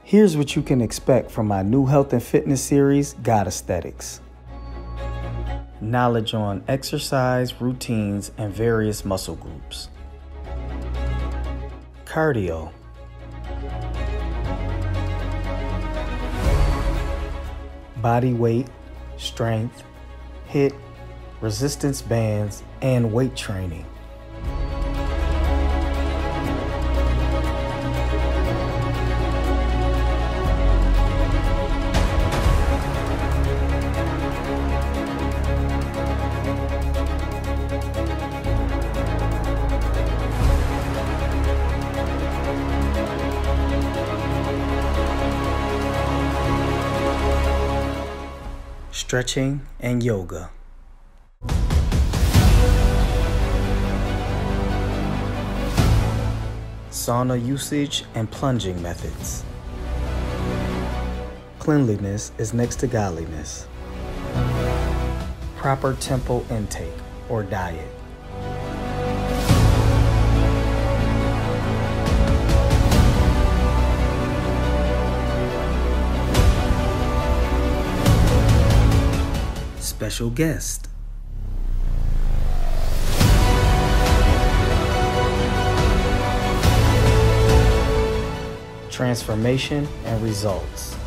Here's what you can expect from my new health and fitness series, God Aesthetics. Knowledge on exercise, routines, and various muscle groups. Cardio. Body weight, strength, HIIT, resistance bands, and weight training. Stretching and yoga. Sauna usage and plunging methods. Cleanliness is next to godliness. Proper tempo intake or diet. Special guest. Transformation and results.